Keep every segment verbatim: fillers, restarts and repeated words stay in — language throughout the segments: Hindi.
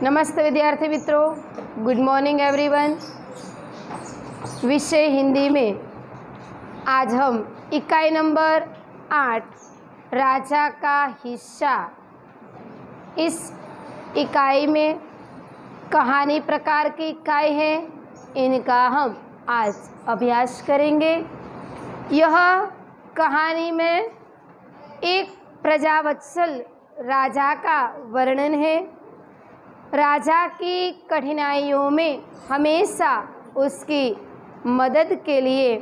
नमस्ते विद्यार्थी मित्रों, गुड मॉर्निंग एवरीवन। विषय हिंदी में आज हम इकाई नंबर आठ राजा का हिस्सा, इस इकाई में कहानी प्रकार की इकाई है, इनका हम आज अभ्यास करेंगे। यह कहानी में एक प्रजावत्सल राजा का वर्णन है। राजा की कठिनाइयों में हमेशा उसकी मदद के लिए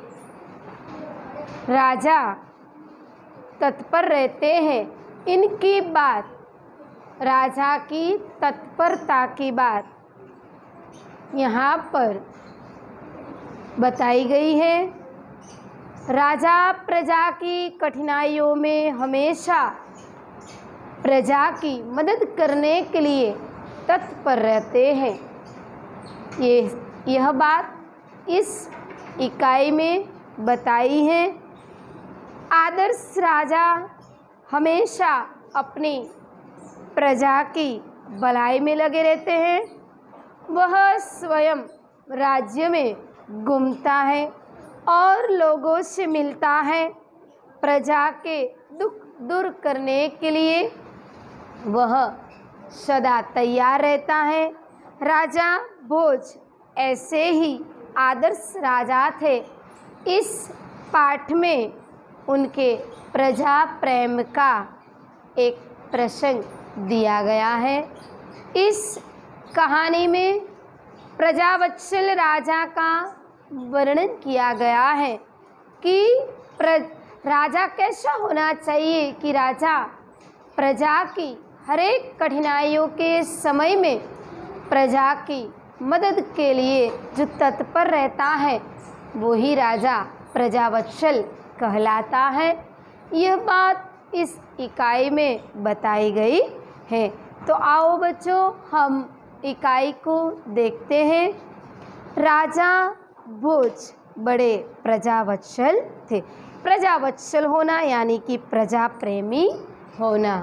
राजा तत्पर रहते हैं। इनकी बात, राजा की तत्परता की बात यहाँ पर बताई गई है। राजा प्रजा की कठिनाइयों में हमेशा प्रजा की मदद करने के लिए तत्पर रहते हैं। ये यह बात इस इकाई में बताई है। आदर्श राजा हमेशा अपनी प्रजा की भलाई में लगे रहते हैं। वह स्वयं राज्य में घूमता है और लोगों से मिलता है। प्रजा के दुख दूर करने के लिए वह सदा तैयार रहता है। राजा भोज ऐसे ही आदर्श राजा थे। इस पाठ में उनके प्रजा प्रेम का एक प्रसंग दिया गया है। इस कहानी में प्रजावत्सल राजा का वर्णन किया गया है कि प्र राजा कैसा होना चाहिए, कि राजा प्रजा की हर एक कठिनाइयों के समय में प्रजा की मदद के लिए जो तत्पर रहता है, वही राजा प्रजावत्सल कहलाता है। यह बात इस इकाई में बताई गई है। तो आओ बच्चों, हम इकाई को देखते हैं। राजा भोज बड़े प्रजावत्सल थे। प्रजावत्सल होना यानी कि प्रजा प्रेमी होना।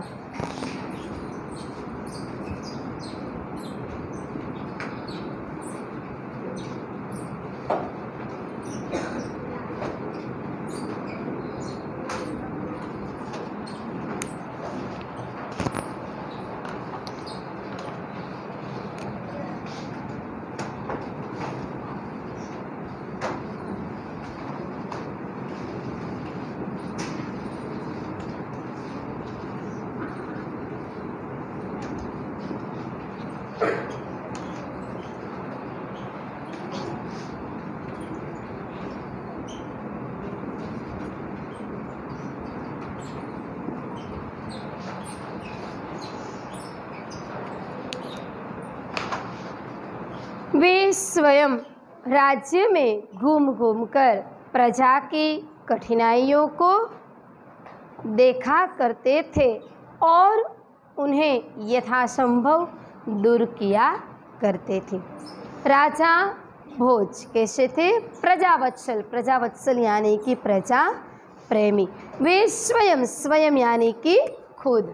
वे स्वयं राज्य में घूम घूम कर प्रजा की कठिनाइयों को देखा करते थे और उन्हें यथासंभव दूर किया करते थे। राजा भोज कैसे थे? प्रजावत्सल। प्रजावत्सल यानी कि प्रजा प्रेमी। वे स्वयं, स्वयं यानी कि खुद।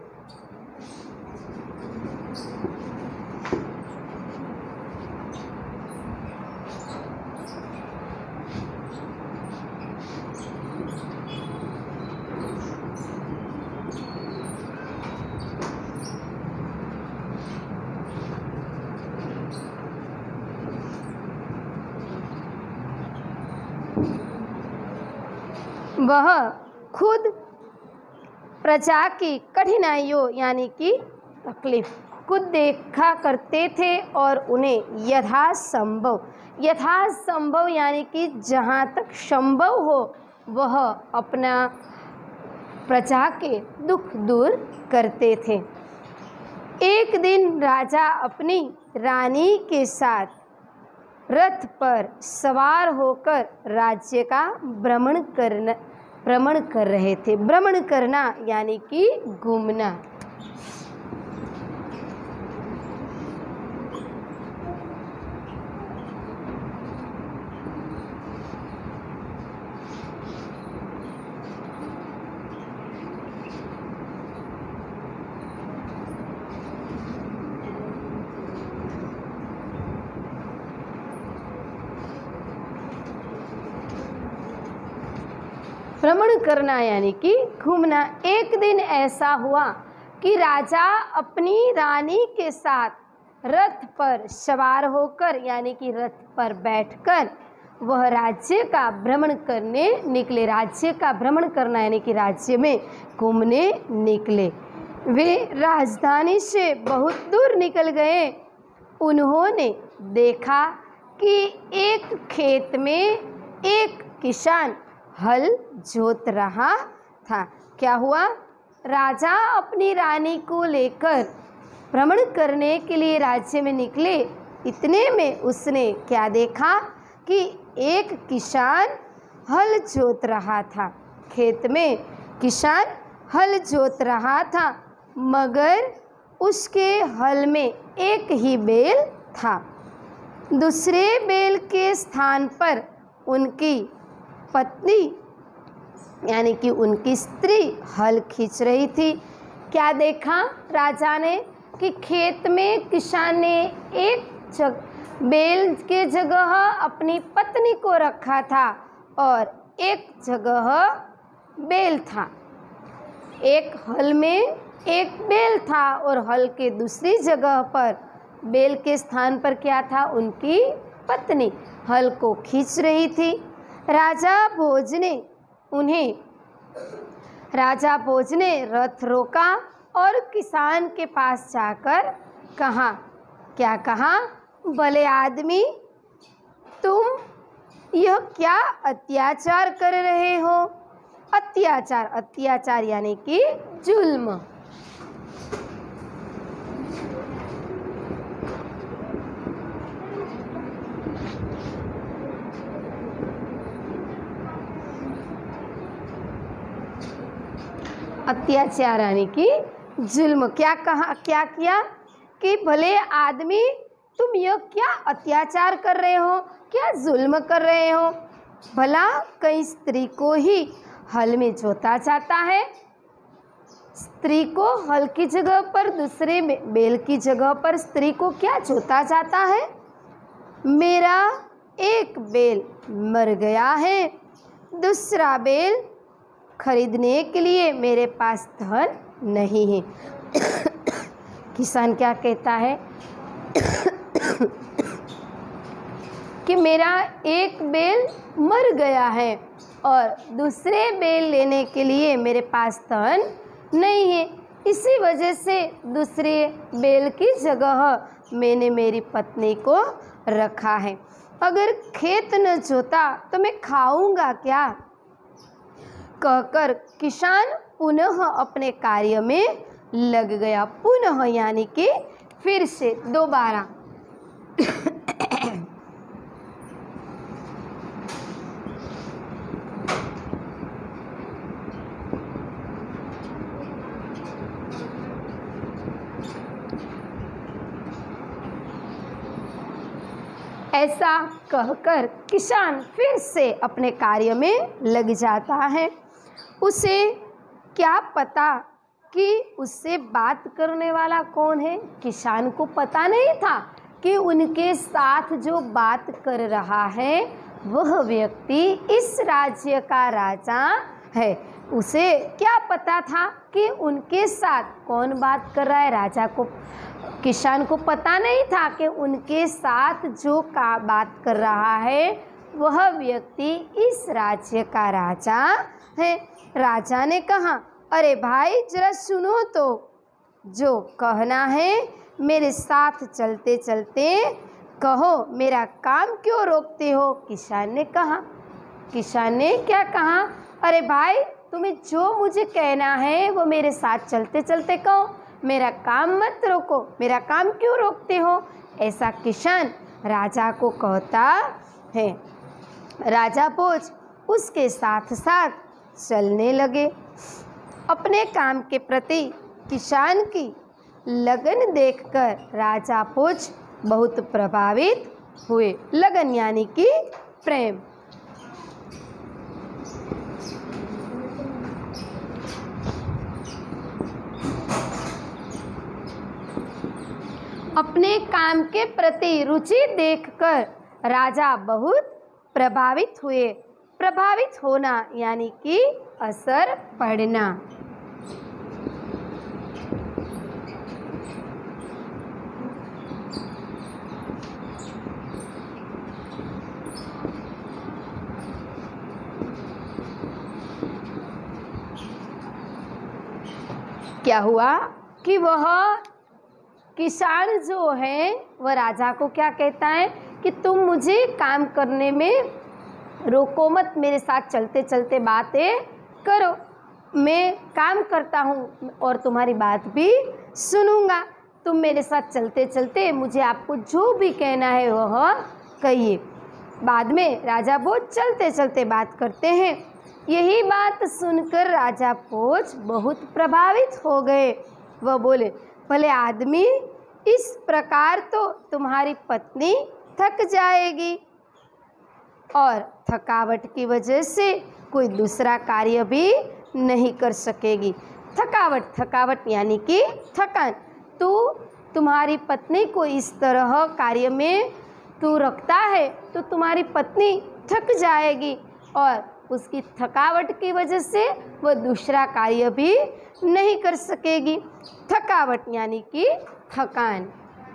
वह खुद प्रजा की कठिनाइयों यानी कि तकलीफ खुद देखा करते थे और उन्हें यथासंभव, यथासंभव यानी कि जहाँ तक संभव हो वह अपना प्रजा के दुख दूर करते थे। एक दिन राजा अपनी रानी के साथ रथ पर सवार होकर राज्य का भ्रमण करना भ्रमण कर रहे थे। भ्रमण करना यानी कि घूमना। भ्रमण करना यानी कि घूमना। एक दिन ऐसा हुआ कि राजा अपनी रानी के साथ रथ पर सवार होकर यानी कि रथ पर बैठकर वह राज्य का भ्रमण करने निकले। राज्य का भ्रमण करना यानी कि राज्य में घूमने निकले। वे राजधानी से बहुत दूर निकल गए। उन्होंने देखा कि एक खेत में एक किसान हल जोत रहा था। क्या हुआ? राजा अपनी रानी को लेकर भ्रमण करने के लिए राज्य में निकले। इतने में उसने क्या देखा कि एक किसान हल जोत रहा था। खेत में किसान हल जोत रहा था, मगर उसके हल में एक ही बैल था। दूसरे बैल के स्थान पर उनकी पत्नी यानी कि उनकी स्त्री हल खींच रही थी। क्या देखा राजा ने कि खेत में किसान ने एक जग बैल के जगह अपनी पत्नी को रखा था और एक जगह बैल था। एक हल में एक बैल था और हल के दूसरी जगह पर बैल के स्थान पर क्या था? उनकी पत्नी हल को खींच रही थी। राजा भोज ने उन्हें राजा भोज ने रथ रोका और किसान के पास जाकर कहा। क्या कहा? भले आदमी, तुम यह क्या अत्याचार कर रहे हो? अत्याचार अत्याचार यानी कि जुल्म। अत्याचार यानी कि जुल्म। क्या कहा? क्या किया कि भले आदमी, तुम यह क्या अत्याचार कर रहे हो? क्या जुल्म कर रहे हो? भला कई स्त्री को ही हल में जोता जाता है? स्त्री को हल की जगह पर दूसरे बैल की जगह पर स्त्री को क्या जोता जाता है? मेरा एक बैल मर गया है, दूसरा बैल खरीदने के लिए मेरे पास धन नहीं है। किसान क्या कहता है कि मेरा एक बैल मर गया है और दूसरे बैल लेने के लिए मेरे पास धन नहीं है। इसी वजह से दूसरे बैल की जगह मैंने मेरी पत्नी को रखा है। अगर खेत न जोता तो मैं खाऊंगा क्या? कहकर किसान पुनः अपने कार्य में लग गया। पुनः यानी कि फिर से, दोबारा। ऐसा कहकर किसान फिर से अपने कार्य में लग जाता है। उसे क्या पता कि उससे बात करने वाला कौन है? किसान को पता नहीं था कि उनके साथ जो बात कर रहा है वह व्यक्ति इस राज्य का राजा है। उसे क्या पता था कि उनके साथ कौन बात कर रहा है? राजा को, किसान को पता नहीं था कि उनके साथ जो का बात कर रहा है वह व्यक्ति इस राज्य का राजा है। राजा ने कहा, अरे भाई जरा सुनो तो, जो कहना है मेरे साथ चलते चलते कहो, मेरा काम क्यों रोकते हो? किसान ने कहा। किसान ने क्या कहा? अरे भाई तुम्हें जो मुझे कहना है वो मेरे साथ चलते चलते कहो, मेरा काम मत रोको, मेरा काम क्यों रोकते हो? ऐसा किसान राजा को कहता है। राजा भोज उसके साथ साथ चलने लगे। अपने काम के प्रति किसान की लगन देखकर राजा भोज बहुत प्रभावित हुए। लगन यानी कि प्रेम। अपने काम के प्रति रुचि देखकर राजा बहुत प्रभावित हुए। प्रभावित होना यानी कि असर पड़ना। क्या हुआ कि वह किसान जो है वह राजा को क्या कहता है कि तुम मुझे काम करने में रोको मत, मेरे साथ चलते चलते बातें करो, मैं काम करता हूँ और तुम्हारी बात भी सुनूंगा, तुम मेरे साथ चलते चलते मुझे आपको जो भी कहना है वह कहिए। बाद में राजा भोज चलते चलते बात करते हैं। यही बात सुनकर राजा भोज बहुत प्रभावित हो गए। वह बोले, भले आदमी, इस प्रकार तो तुम्हारी पत्नी थक जाएगी और थकावट की वजह से कोई दूसरा कार्य भी नहीं कर सकेगी। थकावट थकावट यानी कि थकान। तू तुम्हारी पत्नी को इस तरह कार्य में तू रखता है तो तुम्हारी पत्नी थक जाएगी और उसकी थकावट की वजह से वह दूसरा कार्य भी नहीं कर सकेगी। थकावट यानी कि थकान।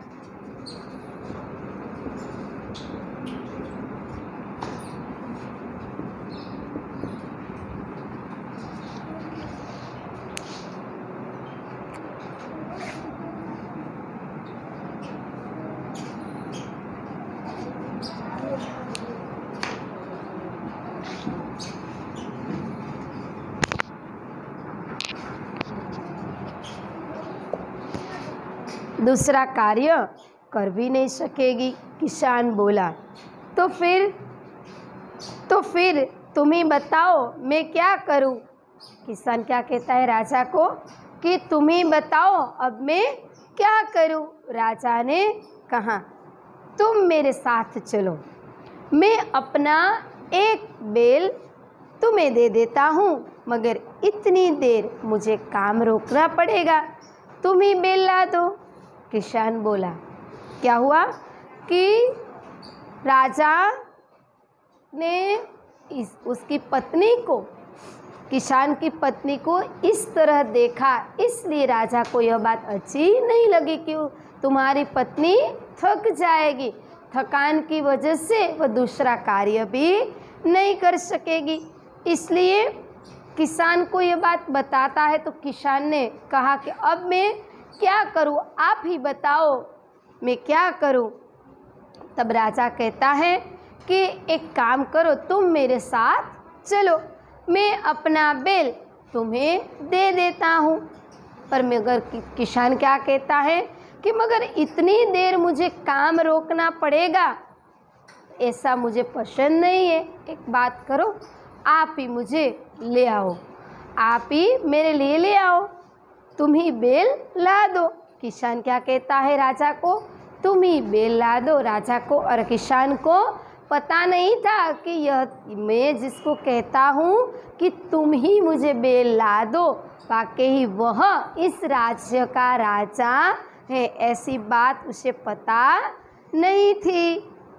दूसरा कार्य कर भी नहीं सकेगी। किसान बोला, तो फिर तो फिर तुम ही बताओ मैं क्या करूं। किसान क्या कहता है राजा को कि तुम ही बताओ अब मैं क्या करूं। राजा ने कहा, तुम मेरे साथ चलो, मैं अपना एक बैल तुम्हें दे देता हूं, मगर इतनी देर मुझे काम रोकना पड़ेगा, तुम ही बैल ला दो। किसान बोला। क्या हुआ कि राजा ने इस उसकी पत्नी को, किसान की पत्नी को इस तरह देखा, इसलिए राजा को यह बात अच्छी नहीं लगी कि तुम्हारी पत्नी थक जाएगी, थकान की वजह से वह दूसरा कार्य भी नहीं कर सकेगी। इसलिए किसान को यह बात बताता है तो किसान ने कहा कि अब मैं क्या करूं, आप ही बताओ मैं क्या करूं। तब राजा कहता है कि एक काम करो, तुम मेरे साथ चलो, मैं अपना बैल तुम्हें दे देता हूं। पर मगर किसान क्या कहता है कि मगर इतनी देर मुझे काम रोकना पड़ेगा, ऐसा मुझे पसंद नहीं है। एक बात करो, आप ही मुझे ले आओ, आप ही मेरे लिए ले आओ, तुम ही बैल ला दो। किसान क्या कहता है राजा को, तुम ही बैल ला दो। राजा को और किसान को पता नहीं था कि यह मैं जिसको कहता हूँ कि तुम ही मुझे बैल ला दो, वाकई वह इस राज्य का राजा है, ऐसी बात उसे पता नहीं थी।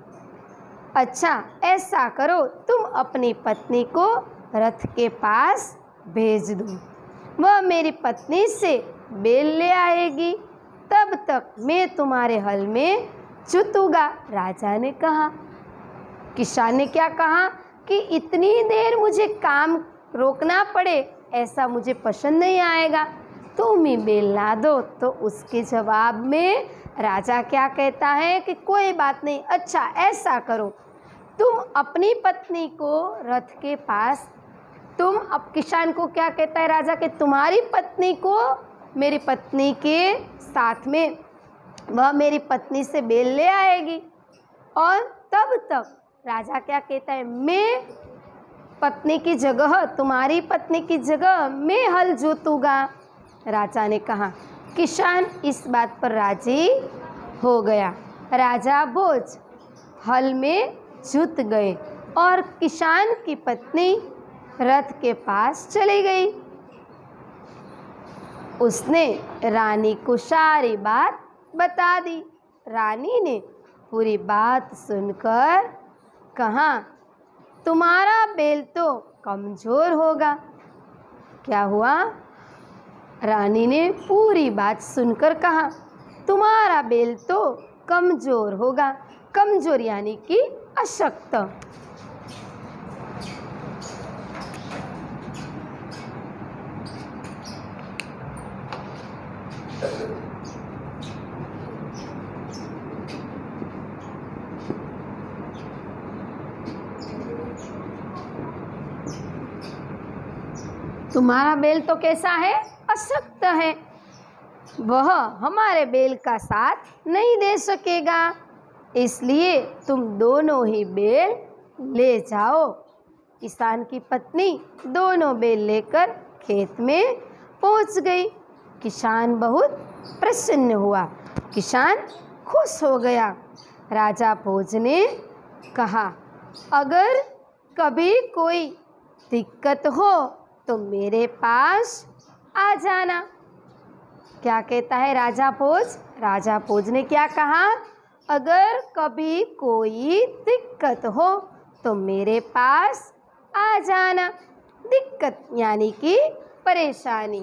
अच्छा ऐसा करो, तुम अपनी पत्नी को रथ के पास भेज दो, वह मेरी पत्नी से बैल ले आएगी, तब तक मैं तुम्हारे हल में जुतूंगा। राजा ने कहा। किसान ने क्या कहा कि इतनी देर मुझे काम रोकना पड़े, ऐसा मुझे पसंद नहीं आएगा, तुम ही बैल ला दो। तो उसके जवाब में राजा क्या कहता है कि कोई बात नहीं, अच्छा ऐसा करो, तुम अपनी पत्नी को रथ के पास, तुम अब किसान को क्या कहता है राजा कि तुम्हारी पत्नी को मेरी पत्नी के साथ में, वह मेरी पत्नी से बैल ले आएगी और तब तक राजा क्या कहता है, मैं पत्नी की जगह, तुम्हारी पत्नी की जगह मैं हल जोतूंगा। राजा ने कहा। किसान इस बात पर राजी हो गया। राजा भोज हल में जुत गए और किसान की पत्नी रथ के पास चली गई। उसने रानी को सारी बात बता दी। रानी ने पूरी बात सुनकर कहा तुम्हारा बेल तो कमजोर होगा। क्या हुआ? रानी ने पूरी बात सुनकर कहा, तुम्हारा बेल तो कमजोर होगा। कमजोर यानी कि अशक्त। तुम्हारा बेल तो कैसा है? अशक्त है। वह हमारे बेल का साथ नहीं दे सकेगा, इसलिए तुम दोनों ही बेल ले जाओ। किसान की पत्नी दोनों बेल लेकर खेत में पहुंच गई। किसान बहुत प्रसन्न हुआ, किसान खुश हो गया। राजा भोज ने कहा, अगर कभी कोई दिक्कत हो तो मेरे पास आ जाना। क्या कहता है राजा भोज? राजा भोज ने क्या कहा? अगर कभी कोई दिक्कत हो तो मेरे पास आ जाना। दिक्कत यानी कि परेशानी।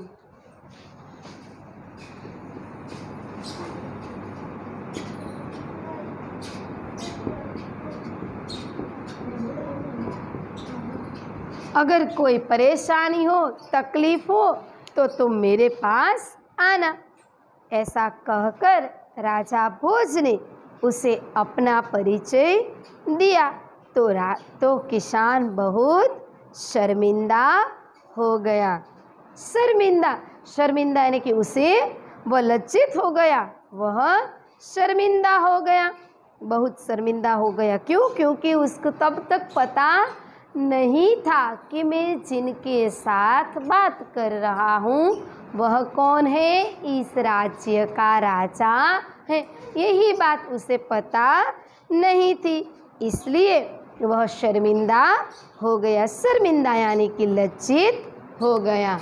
अगर कोई परेशानी हो, तकलीफ हो तो तुम मेरे पास आना। ऐसा कहकर राजा भोज ने उसे अपना परिचय दिया तो रा तो किसान बहुत शर्मिंदा हो गया। शर्मिंदा शर्मिंदा यानी कि उसे वह लज्जित हो गया, वह शर्मिंदा हो गया, बहुत शर्मिंदा हो गया। क्यों? क्योंकि उसको तब तक पता नहीं था कि मैं जिनके साथ बात कर रहा हूँ वह कौन है? इस राज्य का राजा है। यही बात उसे पता नहीं थी, इसलिए वह शर्मिंदा हो गया। शर्मिंदा यानी कि लज्जित हो गया।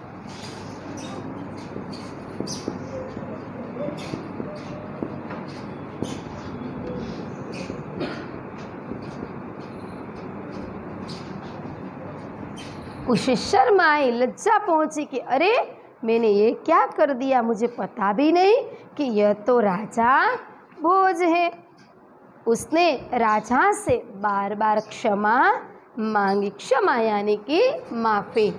उसे शर्म आई, लज्जा पहुंची कि अरे मैंने ये क्या कर दिया, मुझे पता भी नहीं कि यह तो राजा भोज है। उसने राजा से बार बार क्षमा मांगी। क्षमा यानी कि माफ़ी।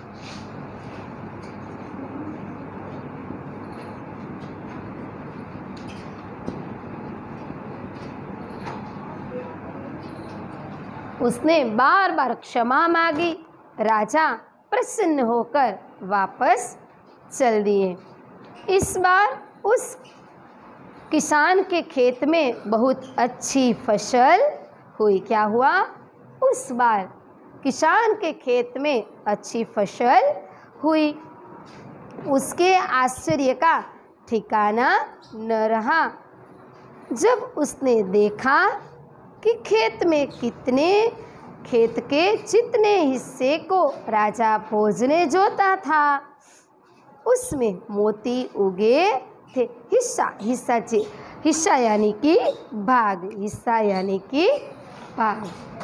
उसने बार बार क्षमा मांगी। राजा प्रसन्न होकर वापस चल दिए। इस बार उस किसान के खेत में बहुत अच्छी फसल हुई। क्या हुआ? उस बार किसान के खेत में अच्छी फसल हुई। उसके आश्चर्य का ठिकाना न रहा जब उसने देखा कि खेत में कितने खेत के जितने हिस्से को राजा भोज ने जोता था उसमें मोती उगे थे। हिस्सा हिस्सा चे हिस्सा यानी कि भाग, हिस्सा यानी कि भाग।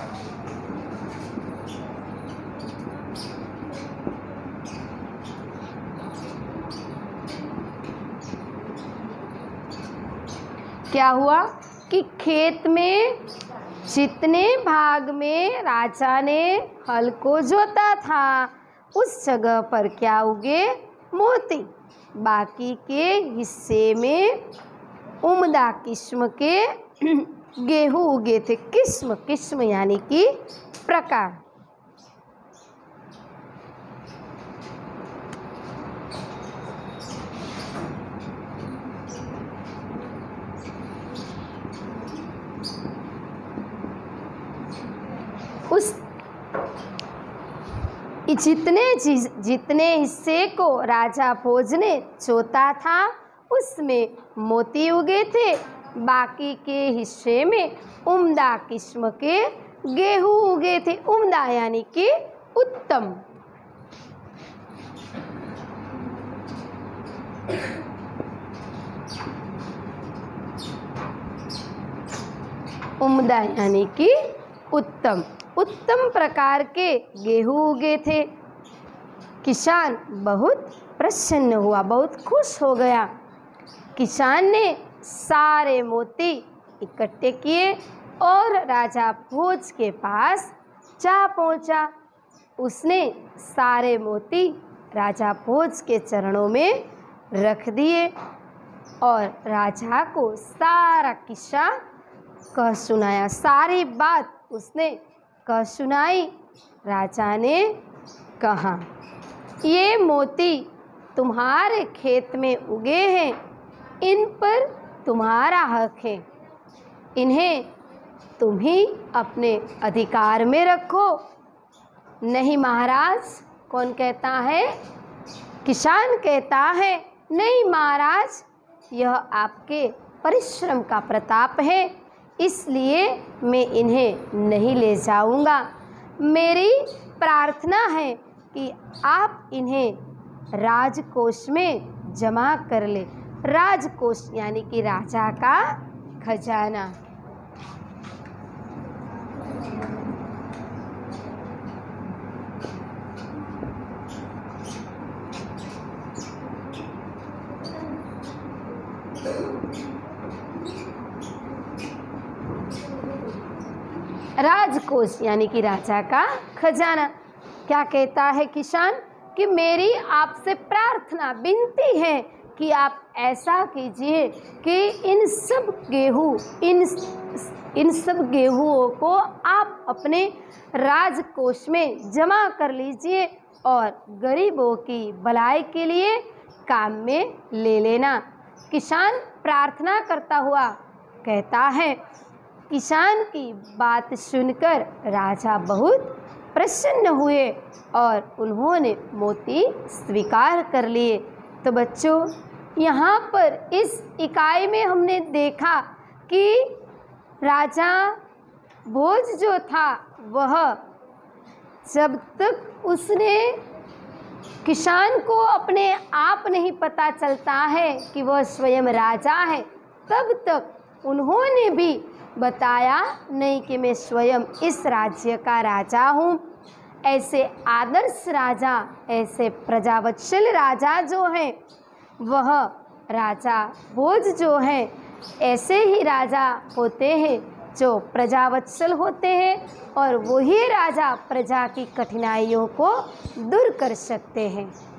क्या हुआ कि खेत में जितने भाग में राजा ने हल को जोता था उस जगह पर क्या उगे? मोती। बाकी के हिस्से में उम्दा किस्म के गेहूं उगे थे। किस्म किस्म यानी कि प्रकार। उस जितने जितने हिस्से को राजा भोज ने जोता था उसमें मोती उगे थे। बाकी के हिस्से में उम्दा किस्म के गेहूं उगे थे। उम्दा यानी कि उत्तम। उम्दा यानी कि उत्तम। उत्तम प्रकार के गेहूं उगे थे। किसान बहुत प्रसन्न हुआ, बहुत खुश हो गया। किसान ने सारे मोती इकट्ठे किए और राजा भोज के पास जा पहुंचा। उसने सारे मोती राजा भोज के चरणों में रख दिए और राजा को सारा किस्सा कह सुनाया। सारी बात उसने कह सुनाई। राजा ने कहा, ये मोती तुम्हारे खेत में उगे हैं, इन पर तुम्हारा हक है, इन्हें तुम ही अपने अधिकार में रखो। नहीं महाराज। कौन कहता है? किसान कहता है, नहीं महाराज, यह आपके परिश्रम का प्रताप है, इसलिए मैं इन्हें नहीं ले जाऊंगा। मेरी प्रार्थना है कि आप इन्हें राजकोष में जमा कर ले। राजकोष यानी कि राजा का खजाना। राजकोष यानी कि राजा का खजाना। क्या कहता है किसान कि मेरी आपसे प्रार्थना, विनती है कि आप ऐसा कीजिए कि इन सब गेहूं इन इन सब गेहूंओं को आप अपने राजकोष में जमा कर लीजिए और गरीबों की भलाई के लिए काम में ले लेना। किसान प्रार्थना करता हुआ कहता है। किसान की बात सुनकर राजा बहुत प्रसन्न हुए और उन्होंने मोती स्वीकार कर लिए। तो बच्चों, यहाँ पर इस इकाई में हमने देखा कि राजा भोज जो था वह जब तक उसने किसान को अपने आप नहीं पता चलता है कि वह स्वयं राजा है, तब तक उन्होंने भी बताया नहीं कि मैं स्वयं इस राज्य का राजा हूँ। ऐसे आदर्श राजा, ऐसे प्रजावत्सल राजा जो हैं, वह राजा भोज जो हैं, ऐसे ही राजा होते हैं जो प्रजावत्सल होते हैं और वही राजा प्रजा की कठिनाइयों को दूर कर सकते हैं।